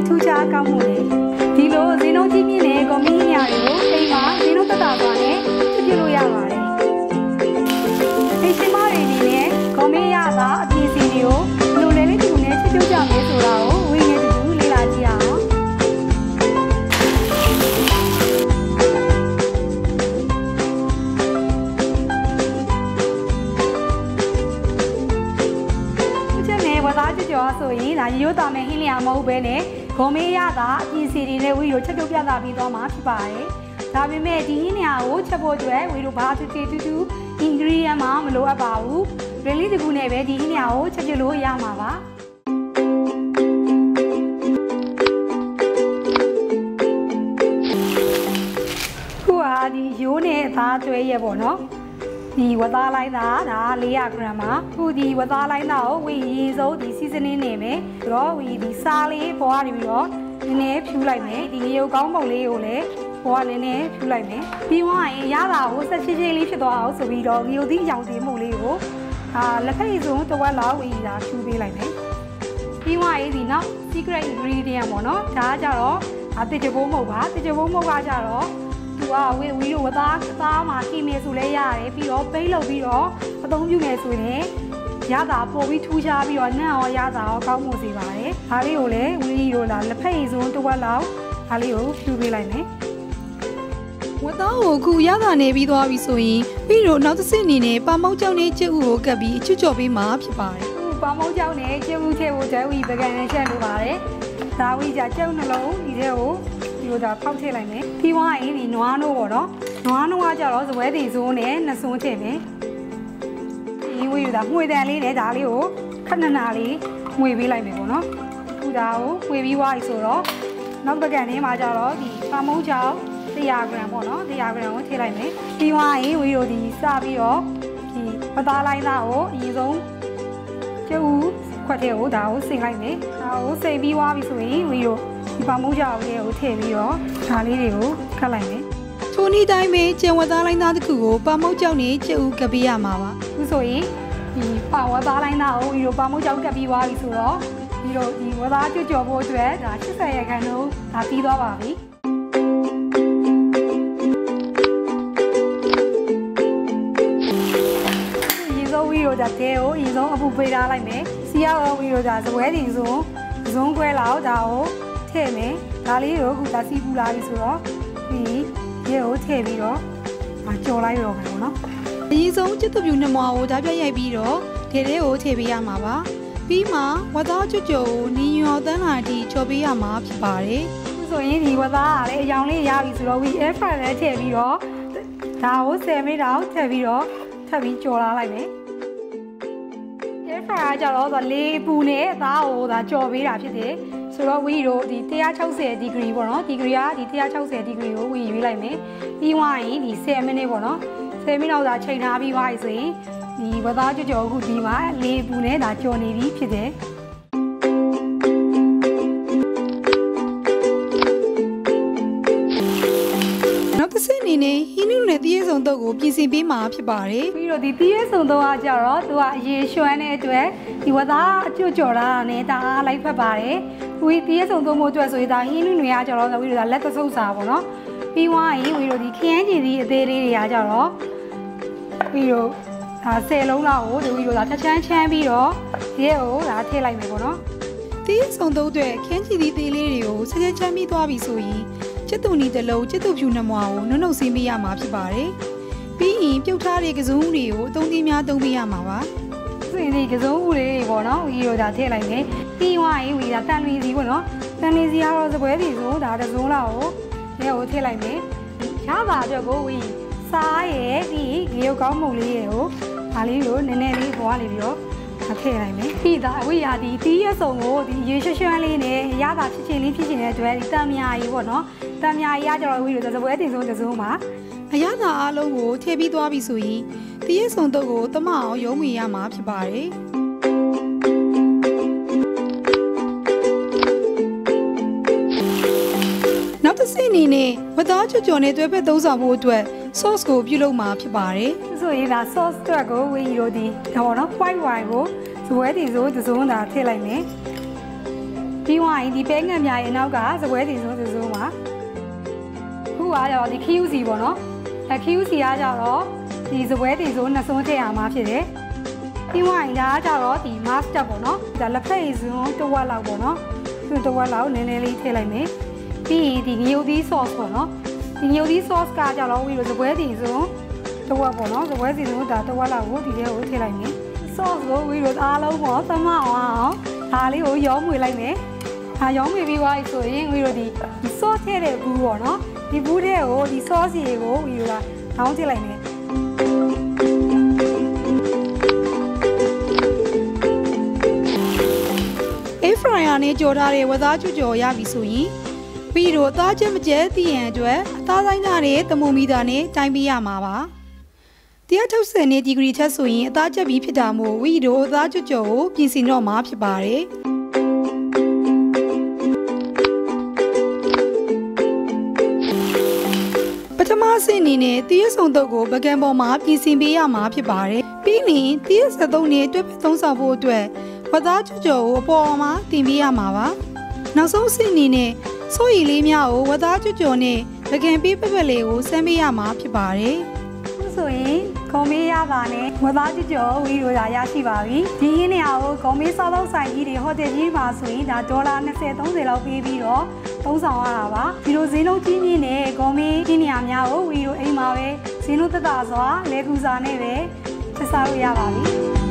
ထူးခြားကောင်းမှုတွေဒီလိုဈေးနှုန်းကြီးမြင့်တဲ့ကွန်ဘီနီယာတွေကိုအိမ်မှာဈေးနှုန်းသက်သာစွာနဲ့ပြုလုပ်ရပါတယ်အိမ်ရှင်မတွေအနေနဲ့ကွန်ဘီနီယာကအပြည့်အစုံတွေကိုလိုလဲလေးတူနဲ့ပြုလုပ်ကြမယ်ဆိုတာကိုဝိနေတူလေ့လာကြည့်အောင်ကျော်ဆိုရင်ဒါရိုးသားမဲ့ဟင်းလျာမဟုတ်ပဲနဲ့ဂုံမေးရတာအပြည့်စီတွေနဲ့ဝီတို့ချက်ပြုတ်ပြသပြီးသွားမှာဖြစ်ပါတယ်။ဒါပေမဲ့ဒီဟင်းလျာကိုချက်ဖို့အတွက်ဝီတို့ဘာတူတူ ingredient မှမလိုအပ်ပါဘူး။ really တကူနဲ့ပဲဒီဟင်းလျာကိုချက်ပြုတ်လို့ရမှာပါ။ခုဟာဒီရိုးနဲ့အသားကျွဲရဲ့ပေါ့နော်။ဒီဝသားလိုက်တာဒါ400 gram ပါခုဒီဝသားလိုက်တာကိုဝီရေစိုးဒီ seasoning နေမယ်ဆိုတော့ဝီဒီစားလေးပေါ်ကနေပြီးတော့နည်းနည်းဖြူလိုက်မယ်ဒီငရုတ်ကောင်းပုံလေးကိုလည်းပေါ်ကနည်းနည်းဖြူလိုက်မယ်ပြီးွားရင်ရတာကိုဆက်ချင်းချင်းလေးဖြစ်သွားအောင်ဆိုပြီးတော့ငရုတ်သီးရောင်တင်မှုလေးကိုလက်ဖက်ရည်စုံတစ်ဝက်လောက်ဝီဒါဖြူပေးလိုက်မယ်ပြီးွားရင်ဒီနောက် secret ingredient ပေါ့နော်ဒါကကြတော့တစ်ကြိုးမဟုတ်ပါတစ်ကြိုးမဟုတ်ကကြတော့သူကဝီတို့ဝသားမှာခီမေဆိုလဲရတယ်ပြီးတော့ပိတ်လုပ်ပြီးတော့အသုံးပြုမယ်ဆိုရင်ရတာပို့ပြီးထူးခြားပြီးတော့နန့်ရောရတာရောကောင်းမှုစေပါတယ်။ဒါလေးကိုလည်းဝီတို့လာလက်ဖက်ရည်စုံတစ်ဝက်လောက်ဒါလေးကိုဖြူပေးလိုက်မယ်။ဝသားကိုအခုရတာနေပြီးသွားပြီဆိုရင်ပြီးတော့နောက်တစ်ဆင့်အနေနဲ့ပါမောက်ကြောင်နဲ့ကျက်ဥကိုကပ်ပြီးအချွတ်ချော်ပေးမှာဖြစ်ပါတယ်။အခုပါမောက်ကြောင်နဲ့ကျက်ဥထည့်ဖို့ကျက်ဥပကံနဲ့ချက်လိုပါတယ်။ဒါဝီကြကျက်ဥနှလုံးဒီထဲကိုဒီလိုဒါဖောက်ထည့်လိုက်မယ်ပြီးွားရင်ဒီနွားနိုးပေါ့နော်နွားနိုးကကြတော့စပွဲတင်စိုးနဲ့နှစ်စွန်းထည့်မယ်ဒီဝီယူဒါမှွေတန်လေးနဲ့ဒါလေးကိုခဏနာလေးမှွေပေးလိုက်မယ်ပေါ့နော်ခုဒါကိုမှွေပြီးွားပြီဆိုတော့နောက်ပကံလေးမှာကြတော့ဒီပါမုံချောင်း100 gram ပေါ့နော်100 gram ကိုထည့်လိုက်မယ်ပြီးွားရင်ဝီယူဒီစပြီးတော့ဒီပသားလိုက်သားကိုအရင်ဆုံးကျုပ်ခွက်ထဲကိုဒါကိုစိတ်လိုက်မယ်ဒါကိုစိတ်ပြီးွားပြီဆိုရင်ဝီယူဒီပါမုံချောင်းလေးကိုထည့်ပြီးတော့ဒါလေးတွေကိုခတ်လိုက်မယ်ထိုနည်းတိုင်းပဲကျန်ဝသားလိုင်းသားတစ်ခုကိုပါမုတ်ကြောက်နဲ့ကျုပ်ကပ်ပေးရမှာပါအခုဆိုရင်ဒီပါဝသားလိုင်းသားကိုဒီလိုပါမုတ်ကြောက်ကပ်ပြီးသွားပြီဆိုတော့ဒီလိုဒီဝသားကျွတ်ကြော်ဖို့အတွက်ဒါ80ရာခိုင်နှုန်းဒါပြီးသွားပါပြီရေစိုးဝီရိုဒါတဲကိုရေစိုးအပူပေးထားလိုက်မယ်စီရောဝီရိုဒါစပွဲတင်စုံခွဲလောက်ဒါကိုထည့်မယ်ဒါလေးကိုအခုဒါစီးပူလာပြီဆိုတော့ဒီရေကိုထည့်ပြီးတော့ကြော်လိုက်ရောမယ်ပေါ့နော်အရင်ဆုံးကျက်သွပြူနှမွားကိုဓာတ်ပြရိုက်ပြီးတော့ထဲထဲကိုထည့်ပေးရမှာပါပြီးမှဝသားကျွတ်ကိုနီညော်တန်းလာတီချော်ပေးရမှာဖြစ်ပါတယ်အခုဆိုရင်ဒီဝသားကလည်းအယောင်လေးရပြီဆိုတော့ဝီ air fryer နဲ့ထည့်ပြီးတော့ဒါကို10မိနစ်တောင်ထည့်ပြီးတော့ထပ်ပြီးကြော်လာလိုက်မယ် air fryer ကြတော့လေပူနဲ့အသားကိုဒါကြော်ပေးတာဖြစ်တယ်ဆိုတော့ဝီတို့ဒီ160 degree ပေါ့နော်ဒီဂရီကဒီ160 degree ကိုဝီရွေးလိုက်မယ်ပြီးွားရင်ဒီ10မိနစ်ပေါ့နော်10မိနစ်လောက်သာချိန်ထားပြီးွားပြီဆိုရင်ဒီဝသားကြော်အခုဒီမှာလေပူနဲ့ဒါကြော်နေပြီဖြစ်တယ်နောက်တစ်ဆင့်အနေနဲ့ဟင်းနုနဲ့တည့်ရဆုံတော့ကိုပြင်ဆင်ပေးမှာဖြစ်ပါတယ်ပြီးတော့ဒီတည့်ရဆုံတော့ကကြတော့သူကအရေရွှမ်းတဲ့အတွက်ဒီဝသားအကျွတ်ကြော်တာနဲ့ဒါအားလိုက်ဖက်ပါတယ်ဝီတည့်ရဆုံတော့မို့အတွက်ဆိုရင်ဒါဟင်းနုတွေကကြတော့ဝီတို့ဒါလက်သဆုပ်စာပေါ့နော်ပြီးွားရင်ဝီတို့ဒီခရမ်းချင်စီအသေးလေးတွေကကြတော့ဝီတို့ဒါ10လုံးလောက်ကိုဝီတို့ဒါထချမ်းချမ်းပြီးတော့ဒီရဲ့ကိုဒါထည့်လိုက်မယ်ပေါ့နော်တည့်ရဆုံတော့အတွက်ခရမ်းချင်စီသေးလေးတွေကိုဆက်ဆက်ချမ်းပြီးသွားပြီဆိုရင်ကျက်သွနီတစ်လုံးကျက်သွဖြူနှမွားကိုနှုတ်ဆင်းပေးရမှာဖြစ်ပါတယ်ပြီးရင်ပြုတ်ထားတဲ့ကစုံတွေကိုအသုံးသီးများသုံးပေးရမှာပါဆိုရင်ဒီကစုံဦးလေးတွေပေါ့နော်ဝီတို့ဒါထည့်လိုက်မယ်ပြီးွားရင်ဝီဒါတန်လီစီပေါ့နော်တန်လီစီကတော့စပွဲစီဆိုဒါတစ်စုံလောက်ကိုဒီကိုထည့်လိုက်မယ်ရပါအတွက်ကိုဝီစားရဲ့ဒီရေရုပ်ကောင်းမှုလေးတွေကိုဒါလေးကိုနည်းနည်းလေးပေါ်ကနေပြီးတော့ထည့်လိုက်မယ်ပြီးသားဝီရာဒီတီးရဆုံကိုဒီရေရွှွှမ်းလေးနဲ့ရတာချစ်ချင်းလေးဖြစ်ချင်တဲ့အတွက်ဒီတံမြာကြီးပေါ့နော်တံမြာကြီးကကျတော့ဝီတို့စပွဲတင်ဆုံးတစ်စုံမှာအရသာအားလုံးကိုထည့်ပြီးသွားပြီဆိုရင်တီးရဆုံတော့ကိုတမအောင်ရုံးမိရမှာဖြစ်ပါတယ်နောက်တစ်ဆင့်အနေနဲ့ဝသားကြော်နဲ့တွဲဖက်သုံးဆောင်ဖို့အတွက် sauce ကိုပြုလုပ်မှာဖြစ်ပါတယ်ဆိုရင်ဒါ sauce အတွက်ကိုဝီရိုဒီဒါပေါ့နော် white wine ကိုစပွဲတင်စိုးတစ်စုံဒါထည့်လိုက်မယ်ပြီးွားရင်ဒီပဲငံများရဲ့နောက်ကစပွဲစီစုံပါခုကကြောင့်ဒီ QC ပေါ့နော်QC ကကြောင့်တော့ဒီစပွဲစီစုံနှစ်စုံထည့်ရမှာဖြစ်တယ်ပြီးွားရင်ဒါကကြောင့်တော့ဒီ master ပေါ့နော်ဒါလက်ဖက်ရည်စုံတစ်ဝက်လောက်ပေါ့နော်တစ်ဝက်လောက်နည်းနည်းလေးထည့်လိုက်မယ်ပြီးရင်ဒီငရုတ်သီး sauce ပေါ့နော်ဒီငရုတ်သီး sauce ကကြောင့်တော့ဝီလိုစပွဲစီစုံတစ်ဝက်ပေါ့နော်စပွဲစီစုံဒါတစ်ဝက်လောက်ကိုဒီထဲကိုထည့်လိုက်မယ် sauce ကိုဝီလိုအားလုံးပေါ့သမအောင်ဒါလေးကိုရောမွေလိုက်မယ်ရောင်းမိပြီးသွားပြီဆိုရင်ဝီတို့ဒီ sauce ထည့်တဲ့ဘူးပေါ့နော်ဒီဘူးထဲကိုဒီ sauce ရေကိုဝီတို့ကထောင်းထည့်လိုက်မယ် air fryer နဲ့ကြော်ထားတဲ့ဝသားကျွတ်ကြော်ရပြီဆိုရင်ဝီတို့အသားချက်မကျဲသိရန်အတွက်အသားဆိုင်သားနဲ့တမုံမီတာနဲ့တိုင်းပေးရမှာပါ160နဲ့ဒီဂရီထက်ဆိုရင်အသားချက်ပြီးဖြစ်တာမို့ဝီတို့အသားကျွတ်ကြော်ကိုပြင်ဆင်တော့မှာဖြစ်ပါတယ်ပထမဆင့်အနေနဲ့တရက်ဆောင်တုပ်ကိုပကံပေါ်မှာပြင်ဆင်ပေးရမှာဖြစ်ပါတယ်ပြီးရင်တရက်73နဲ့တွဲဖက်သုံးဆောင်ဖို့အတွက်ဝသားကျွတ်ကြော်ကိုအပေါ်မှာတင်ပေးရမှာပါနောက်ဆုံးဆင့်အနေနဲ့စိုးရီလေးများကိုဝသားကျွတ်ကြော်နဲ့ပကံပေးပက်လေးကိုဆမ်းပေးရမှာဖြစ်ပါတယ်ဆိုရင်ဂုံမေးရပါနဲ့ဝသားကျွတ်ကြော်ဝီရိုရာရရှိပါပြီဒီရင်းနေရာကိုဂုံမေးစားသောက်ဆိုင်ကြီးတွေဟိုတယ်ကြီးမှာဆိုရင်ဒါဒေါ်လာ20-30လောက်ပေးပြီးတော့သုံးဆောင်ရတာပါဒီလိုဈေးနှုန်းကြီးမြင့်တဲ့ဂုံမေးကြီးနေရာများကိုဝီရိုအိမ်မှာပဲဈေးနှုန်းသက်သာစွာလဲကူစာနဲ့ပဲဆက်စားလို့ရပါပြီ